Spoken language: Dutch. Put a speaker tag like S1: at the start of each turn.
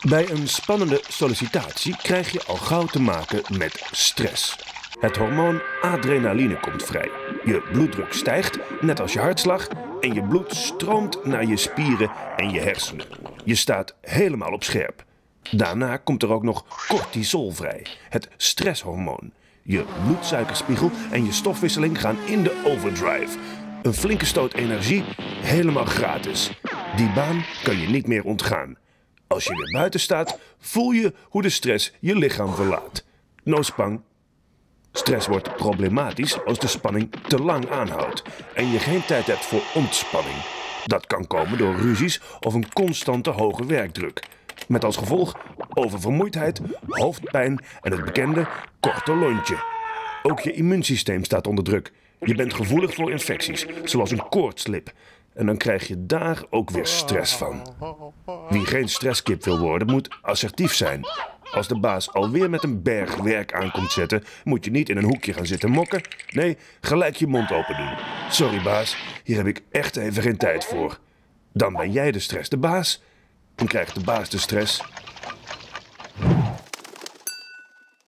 S1: Bij een spannende sollicitatie krijg je al gauw te maken met stress. Het hormoon adrenaline komt vrij. Je bloeddruk stijgt, net als je hartslag, en je bloed stroomt naar je spieren en je hersenen. Je staat helemaal op scherp. Daarna komt er ook nog cortisol vrij, het stresshormoon. Je bloedsuikerspiegel en je stofwisseling gaan in de overdrive. Een flinke stoot energie, helemaal gratis. Die baan kan je niet meer ontgaan. Als je weer buiten staat, voel je hoe de stress je lichaam verlaat. No spang. Stress wordt problematisch als de spanning te lang aanhoudt en je geen tijd hebt voor ontspanning. Dat kan komen door ruzies of een constante hoge werkdruk. Met als gevolg oververmoeidheid, hoofdpijn en het bekende korte lontje. Ook je immuunsysteem staat onder druk. Je bent gevoelig voor infecties, zoals een koortslip. En dan krijg je daar ook weer stress van. Wie geen stresskip wil worden, moet assertief zijn. Als de baas alweer met een berg werk aankomt zetten, moet je niet in een hoekje gaan zitten mokken. Nee, gelijk je mond open doen. Sorry baas, hier heb ik echt even geen tijd voor. Dan ben jij de stress de baas. En krijgt de baas de stress,